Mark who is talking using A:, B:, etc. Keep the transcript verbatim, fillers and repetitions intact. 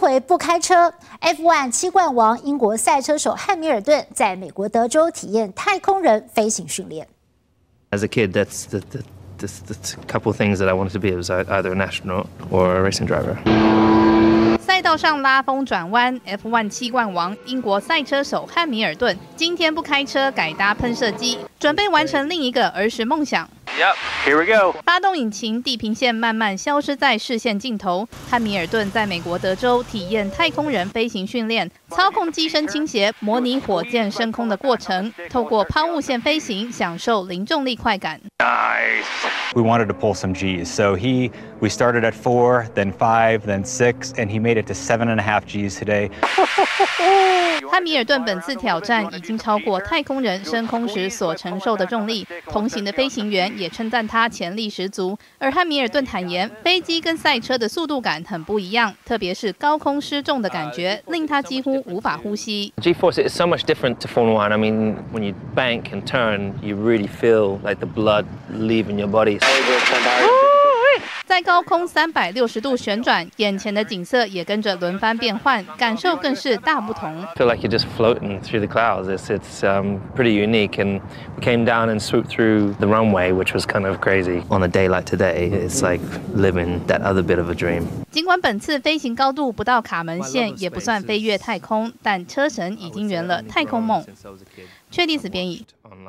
A: 回不开车 ，F 一 七冠王英国赛车手汉密尔顿在美国德州体验太空人飞行训练。
B: As a kid, that's the, the, the, the couple things that I wanted to be. It was either an astronaut or a racing driver.
C: 赛道上拉风转弯 ，F 一 七冠王英国赛车手汉密尔顿今天不开车，改搭喷射机，准备完成另一个儿时梦想。
D: Yep, here we go.
C: 发动引擎，地平线慢慢消失在视线尽头。汉密尔顿在美国德州体验太空人飞行训练，操控机身倾斜，模拟火箭升空的过程，透过抛物线飞行，享受零重力快感。
D: Nice. We wanted to pull some G's, so he we started at four, then five, then six, and he made it to seven and a half G's today.
C: 汉密尔顿本次挑战已经超过太空人升空时所承受的重力，同行的飞行员也称赞他潜力十足。而汉密尔顿坦言，飞机跟赛车的速度感很不一样，特别是高空失重的感觉，令他几乎无法呼吸。
B: G-force is so much different to Formula One. I mean, when you bank and turn, you really feel like the blood leaving your body.
C: 在高空三百六十度旋转，眼前的景色也跟着轮番变换，感受更是大不同。
B: I feel like you're just floating through the clouds. It's it's um, pretty unique, and we came down and swooped through the runway, which was kind of crazy. On a day like today, it's like living that other bit of a dream.
C: 尽管本次飞行高度不到卡门线，也不算飞越太空，但车神已经圆了太空梦。确定子编译。